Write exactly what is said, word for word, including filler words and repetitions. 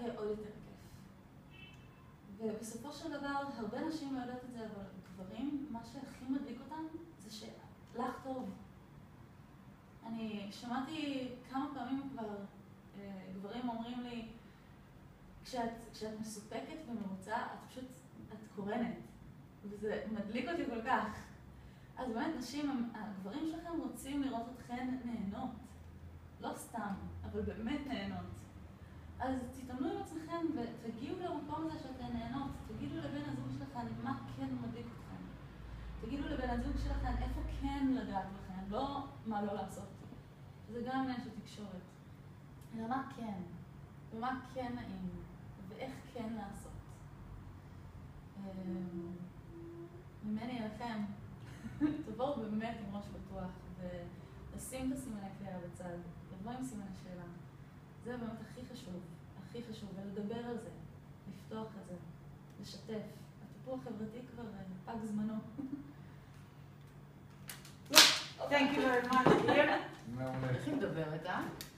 יהיה עוד יותר כיף. ובסופו של דבר, הרבה נשים לא יודעות את זה, אבל גברים, מה שהכי מדליק אותם זה שלך טוב. אני שמעתי כמה פעמים כבר גברים אומרים לי, כשאת, כשאת מסופקת ומרוצה, את פשוט, את קורנת. וזה מדליק אותי כל כך. אז באמת נשים, הגברים שלכם רוצים לראות אתכן נהנות. לא סתם, אבל באמת נהנות. אז תתאמנו עם עצמכם ותגיעו למקום הזה שאתן נהנות. תגידו לבן הזוג שלכם מה כן מדליק אתכם. תגידו לבן הזוג שלכם איפה כן לגעת בכם, לא מה לא לעשות. זה גם עניין של תקשורת. אלא מה כן, ומה כן נעים, ואיך כן לעשות. ממני אליכם, תבואו באמת עם ראש פתוח, ולשים את הסימני קריאה בצד, לבוא עם סימני שאלה. זה באמת הכי חשוב, הכי חשוב, ולדבר על זה, לפתוח את זה, לשתף. הטיפול החברתי כבר פג זמנו. Thank you very much. איך היא מדברת, אה?